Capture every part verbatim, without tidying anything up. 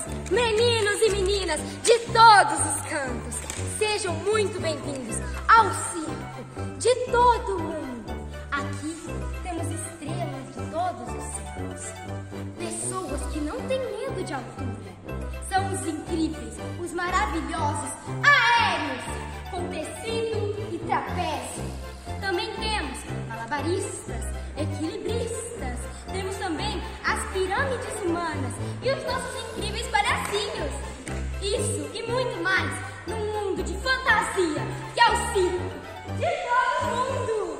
meninos e meninas de todos os cantos, sejam muito bem-vindos ao circo de todo mundo. Aqui temos estrelas de todos os céus, pessoas que não têm medo de altura. São os incríveis, os maravilhosos, aéreos, com tecido e trapézio. Também temos malabaristas, equilibristas, temos também as pirâmides humanas e os nossos incríveis palhacinhos. Isso e muito mais num mundo de fantasia, que é o circo de todo mundo.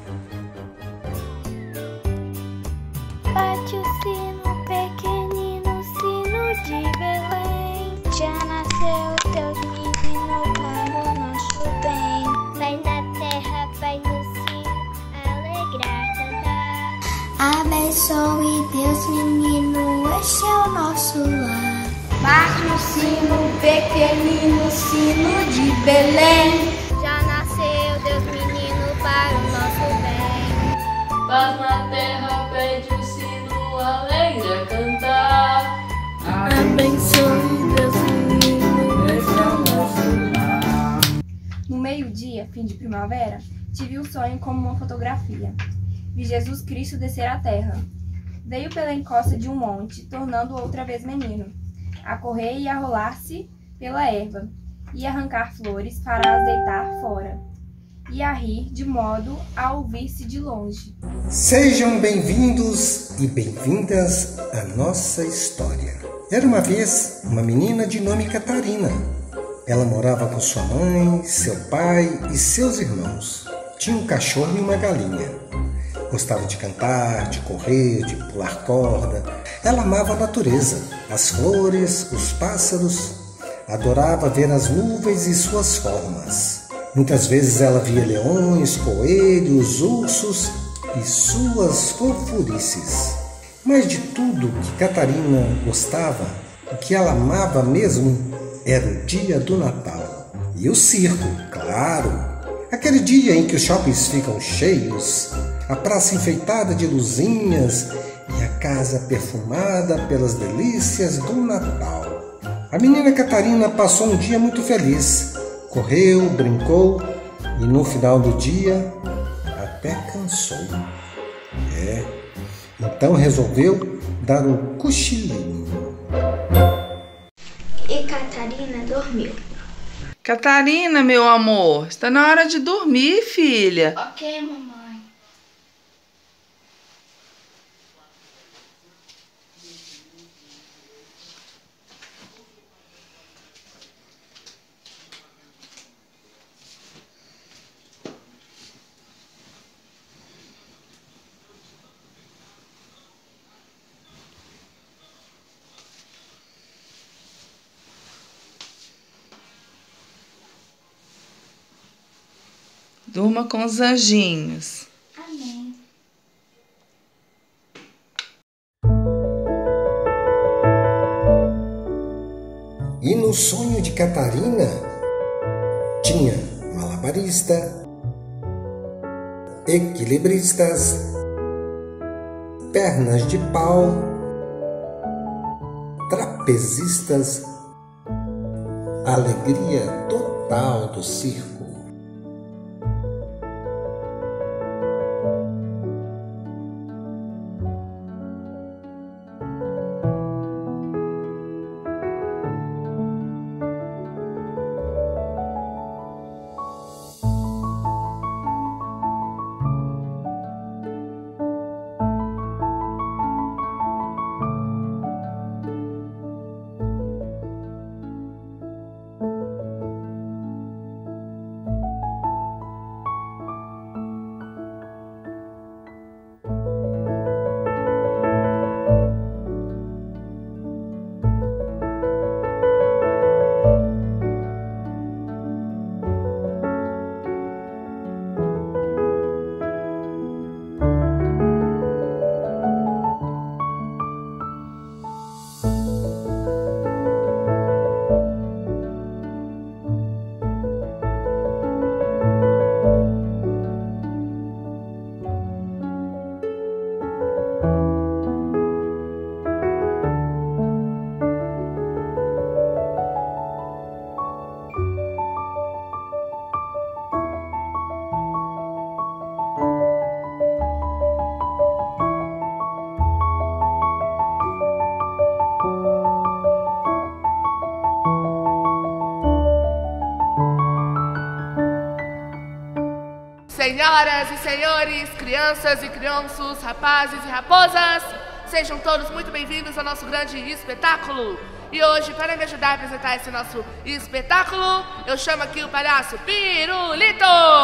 Bate o sino, pequenino sino de Belém. Já nasceu Deus menino para o nosso bem. Pai da terra, Pai do céu, alegrar, cantar. Abençoe Deus menino, este é o nosso lar. Bate o sino, pequenino sino de Belém. Já nasceu Deus menino para o nosso bem. Paz na terra, pede o sino, alegre a cantar. Abençoe Deus menino, Esse é o nosso lar. No meio-dia, fim de primavera, tive um sonho como uma fotografia. Vi Jesus Cristo descer à terra. Veio pela encosta de um monte, tornando-o outra vez menino, a correr e a rolar-se pela erva, e arrancar flores para as deitar fora, e a rir de modo a ouvir-se de longe. Sejam bem-vindos e bem-vindas à nossa história. Era uma vez uma menina de nome Catarina. Ela morava com sua mãe, seu pai e seus irmãos. Tinha um cachorro e uma galinha. Gostava de cantar, de correr, de pular corda. Ela amava a natureza, as flores, os pássaros. Adorava ver as nuvens e suas formas. Muitas vezes ela via leões, coelhos, ursos e suas fofurices. Mas de tudo que Catarina gostava, o que ela amava mesmo era o dia do Natal. E o circo, claro. Aquele dia em que os shoppings ficam cheios, a praça enfeitada de luzinhas e a casa perfumada pelas delícias do Natal. A menina Catarina passou um dia muito feliz. Correu, brincou e no final do dia até cansou. É, então resolveu dar um cochilinho. E Catarina dormiu. Catarina, meu amor, está na hora de dormir, filha. Ok, mamãe. Durma com os anjinhos. Amém. E no sonho de Catarina tinha malabarista, equilibristas, pernas de pau, trapezistas, alegria total do circo. Senhoras e senhores, crianças e crianços, rapazes e raposas, sejam todos muito bem-vindos ao nosso grande espetáculo. E hoje, para me ajudar a apresentar esse nosso espetáculo, eu chamo aqui o palhaço Pirulito.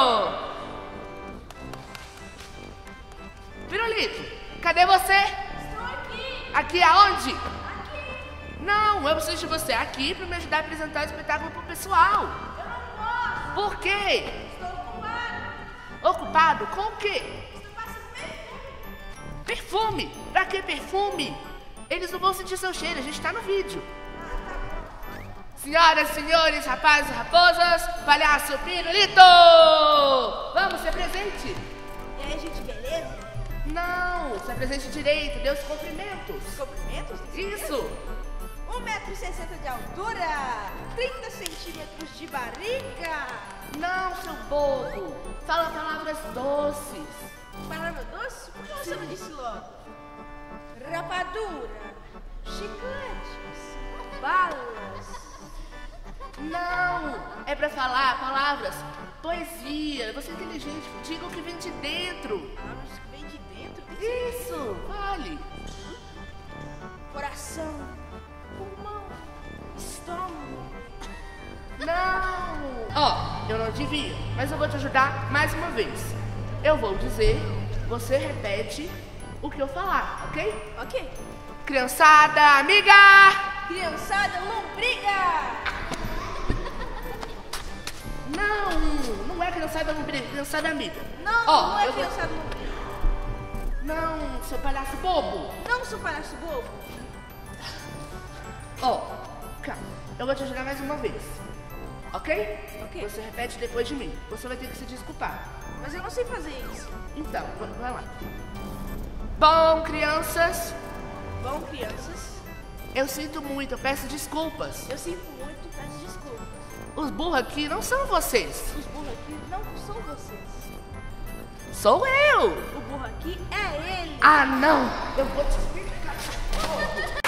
Pirulito, cadê você? Estou aqui. Aqui aonde? Aqui. Não, eu preciso de você aqui para me ajudar a apresentar o espetáculo pro pessoal. Eu não posso. Por quê? Estou ocupado. Ocupado com o quê? Estou passando perfume. Perfume? Pra que perfume? Eles não vão sentir seu cheiro, a gente tá no vídeo. Senhoras, senhores, rapazes e raposas, palhaço Pirulito! Vamos, se apresente! E aí, gente, beleza? Não, se apresente direito, dê os cumprimentos. Cumprimentos? Isso! um metro e sessenta de altura, trinta centímetros de barriga. Não, seu bobo! Fala palavras doces. Palavra doce? Por que você não disse logo? Rapadura, chicletes, balas. Não, é pra falar palavras poesia. Você é inteligente, diga o que vem de dentro. Palavras que vem de dentro? Tem que ser Isso, fale. coração, pulmão, estômago. Não! Ó, eu não devia, mas eu vou te ajudar mais uma vez. Eu vou dizer, você repete o que eu falar, ok? Ok. Criançada, amiga! Criançada, lombriga. Não, não é criançada lombriga, criançada amiga. Não, Ó, não é eu vou- criançada lombriga. Não, seu palhaço bobo. Não, seu palhaço bobo. Ó, calma, eu vou te ajudar mais uma vez, ok? Ok. Você repete depois de mim, você vai ter que se desculpar. Mas eu não sei fazer isso. Então, va- vai lá. Bom, crianças, Bom, crianças, eu sinto muito, eu peço desculpas. eu sinto muito, peço desculpas. Os burros aqui não são vocês, Os burros aqui não são vocês. sou eu. O burro aqui é ele. Ah, não, eu vou te explicar.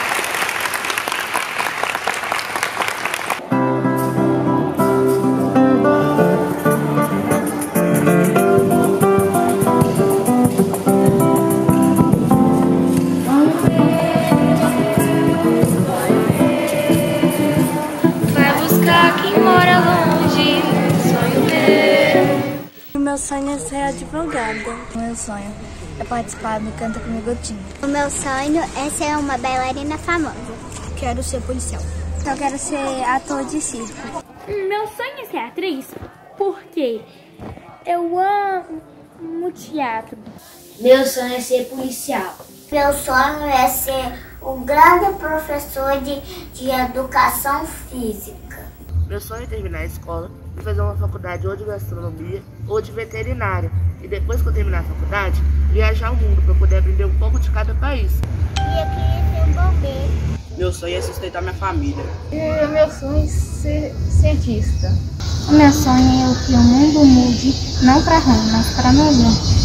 Vai buscar quem mora longe, sonho meu. O meu sonho é ser advogada. O meu sonho é participar do Canta Comigo Tim. O meu sonho é ser uma bailarina famosa. Quero ser policial. Eu quero ser ator de circo. Meu sonho é ser atriz porque eu amo teatro. Meu sonho é ser policial. Meu sonho é ser um grande professor de, de educação física. Meu sonho é terminar a escola e fazer uma faculdade ou de gastronomia ou de veterinária. E depois que eu terminar a faculdade, viajar o mundo para poder aprender um pouco de cada país. E eu queria ser um bombeiro. Meu sonho é sustentar minha família. E meu sonho é ser cientista. O meu sonho é que o mundo mude, não para ruim, mas para melhor.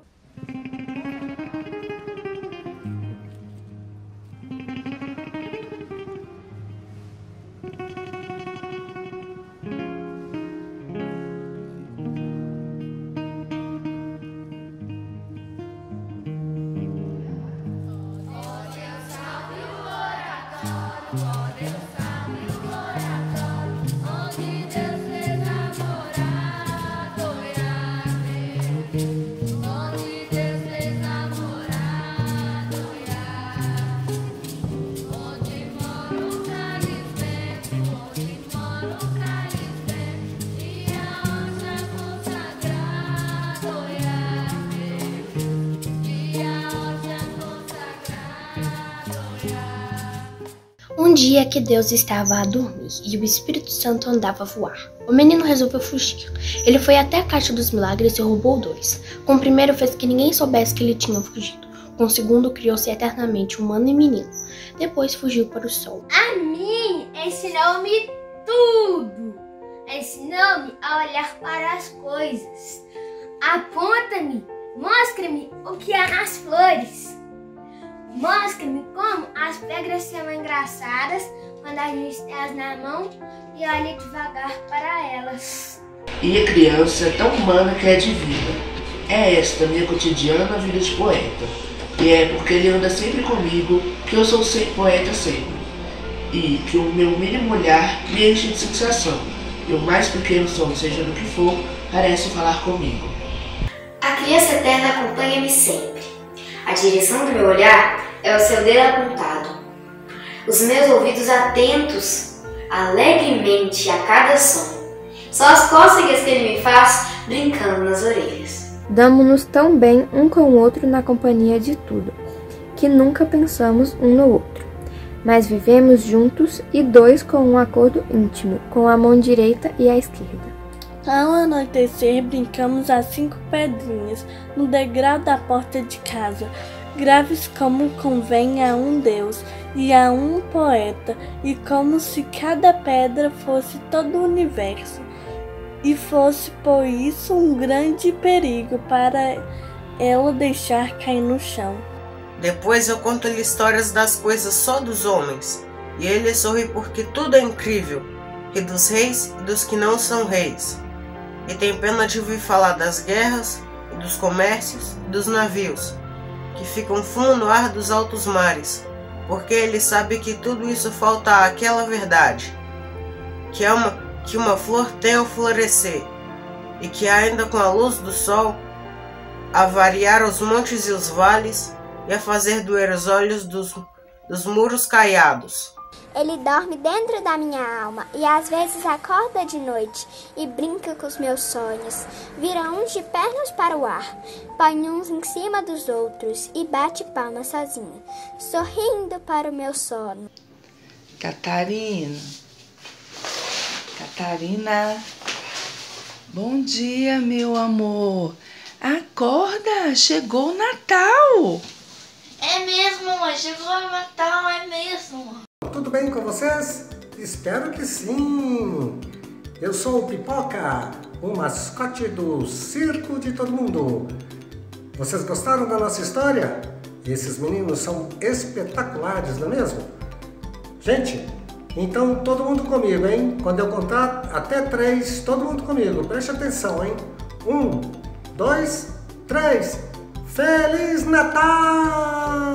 Um dia que Deus estava a dormir e o Espírito Santo andava a voar. O menino resolveu fugir. Ele foi até a Caixa dos Milagres e roubou dois. Com o primeiro fez que ninguém soubesse que ele tinha fugido. Com o segundo criou-se eternamente humano e menino. Depois fugiu para o sol. A mim ensinou-me tudo. Ensinou-me a olhar para as coisas. Aponta-me, mostra-me o que há nas flores. Mostra-me como as pedras são engraçadas quando a gente tem as na mão e olha devagar para elas. e a criança tão humana que é divina. É esta minha cotidiana vida de poeta, e é porque ele anda sempre comigo que eu sou sempre poeta sempre, e que o meu mínimo olhar me enche de sensação, e o mais pequeno som, seja do que for, parece falar comigo. A criança eterna acompanha-me sempre. A direção do meu olhar é o seu dedo apontado. Os meus ouvidos atentos alegremente a cada som. Só as cócegas que ele me faz brincando nas orelhas. Damo-nos tão bem um com o outro na companhia de tudo, que nunca pensamos um no outro. Mas vivemos juntos e dois com um acordo íntimo, com a mão direita e a esquerda. Ao anoitecer, brincamos as cinco pedrinhas no degrau da porta de casa, graves como convém a um Deus e a um poeta, e como se cada pedra fosse todo o universo, e fosse por isso um grande perigo para ela deixar cair no chão. Depois eu conto-lhe histórias das coisas só dos homens, e ele sorri porque tudo é incrível, e dos reis e dos que não são reis. E tem pena de ouvir falar das guerras, e dos comércios e dos navios, que ficam fundo no ar dos altos mares, porque ele sabe que tudo isso falta àquela verdade, que, é uma, que uma flor tem ao florescer, e que ainda com a luz do sol, a variar os montes e os vales, e a fazer doer os olhos dos, dos muros caiados. Ele dorme dentro da minha alma e às vezes acorda de noite e brinca com os meus sonhos. Vira uns de pernas para o ar, põe uns em cima dos outros e bate palmas sozinho, sorrindo para o meu sono. Catarina, Catarina, bom dia, meu amor. Acorda, chegou o Natal. É mesmo, mãe, chegou o Natal, é mesmo. Tudo bem com vocês? Espero que sim! Eu sou o Pipoca, o mascote do Circo de Todo Mundo. Vocês gostaram da nossa história? Esses meninos são espetaculares, não é mesmo? Gente, então todo mundo comigo, hein? Quando eu contar até três, todo mundo comigo. Preste atenção, hein? Um, dois, três. Feliz Natal!